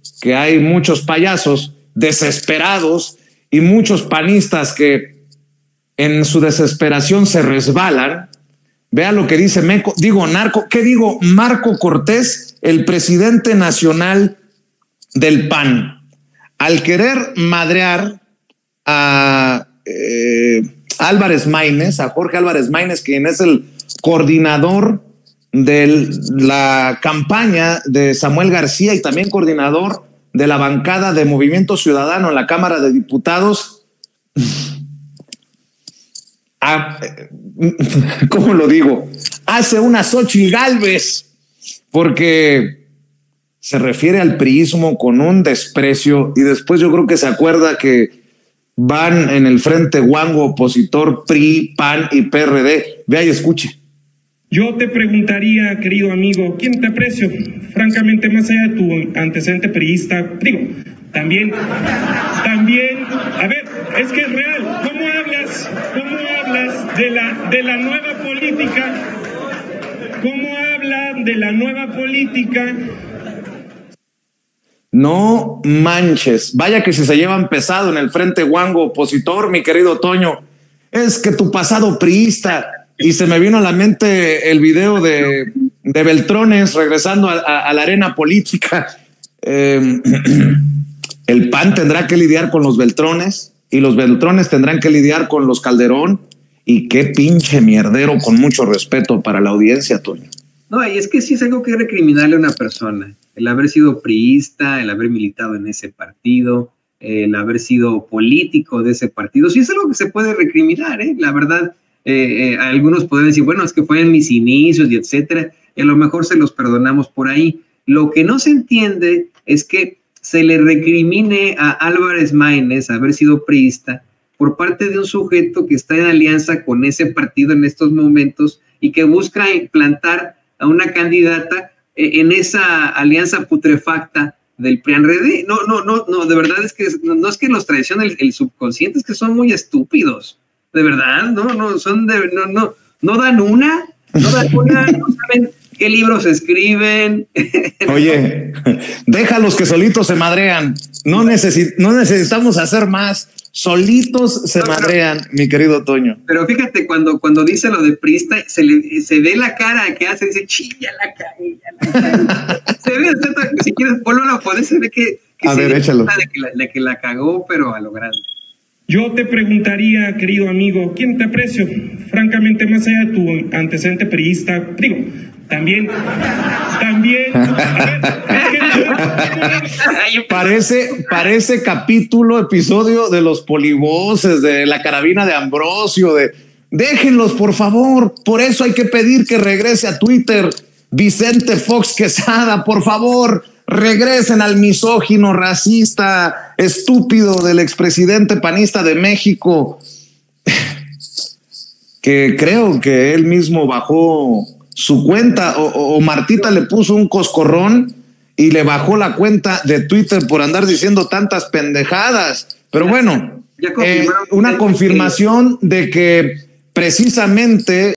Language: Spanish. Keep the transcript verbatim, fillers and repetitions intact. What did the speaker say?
que hay muchos payasos desesperados y muchos panistas que en su desesperación se resbalan. Vea lo que dice Meco, digo Narco, ¿qué digo? Marco Cortés, el presidente nacional del P A N, al querer madrear a eh, Álvarez Maínez, a Jorge Álvarez Maínez, quien es el coordinador de la campaña de Samuel García y también coordinador de la bancada de Movimiento Ciudadano en la Cámara de Diputados. Ah, ¿cómo lo digo? Hace una Xóchitl Gálvez, porque se refiere al priismo con un desprecio y después yo creo que se acuerda que van en el frente guango opositor P R I, P A N y P R D. Vea y escuche. Yo te preguntaría, querido amigo, ¿quién te aprecio? Francamente, más allá de tu antecedente priista, digo, también, también, a ver, es que es real. ¿Cómo hablas, cómo hablas de la, de la nueva política? ¿Cómo hablan de la nueva política? No manches, vaya que si se llevan pesado en el frente guango opositor, mi querido Toño. Es que tu pasado priista, y se me vino a la mente el video de, de Beltrones regresando a, a, a la arena política. Eh, el P A N tendrá que lidiar con los Beltrones y los Beltrones tendrán que lidiar con los Calderón. Y qué pinche mierdero, con mucho respeto para la audiencia, Toño. No, y es que sí es algo que recriminarle a una persona. El haber sido priista, el haber militado en ese partido, el haber sido político de ese partido, sí es algo que se puede recriminar, ¿eh? La verdad, eh, eh, algunos pueden decir, bueno, es que fue en mis inicios y etcétera, y a lo mejor se los perdonamos por ahí. Lo que no se entiende es que se le recrimine a Álvarez Maínez haber sido priista por parte de un sujeto que está en alianza con ese partido en estos momentos y que busca implantar a una candidata en esa alianza putrefacta del P R I A N R D. No, no, no, no, de verdad es que no, no es que los traicione el, el subconsciente, es que son muy estúpidos. De verdad, no, no, son de, no, no, no dan una, no dan una, no saben qué libros escriben. Oye, déjalos que solitos se madrean. No, necesi- no necesitamos hacer más. Solitos se no, madrean, pero, mi querido Toño. Pero fíjate, cuando, cuando dice lo de priista, se, le, se ve la cara que hace, dice, chilla la cagué, ya la cagué. Se ve, si quieres, ponlo a la poder, se ve que, que a se ver, échalo. De que, la, de que la cagó, pero a lo grande. Yo te preguntaría, querido amigo, ¿quién te aprecio? Francamente, más allá de tu antecedente priista, digo, también, también, a ver, es que... parece, parece capítulo, episodio de los polivoces, de la carabina de Ambrosio, de déjenlos, por favor, por eso hay que pedir que regrese a Twitter Vicente Fox Quesada, por favor, regresen al misógino, racista, estúpido del expresidente panista de México, que creo que él mismo bajó su cuenta, o, o Martita le puso un coscorrón y le bajó la cuenta de Twitter por andar diciendo tantas pendejadas. Pero bueno, eh, una confirmación de que precisamente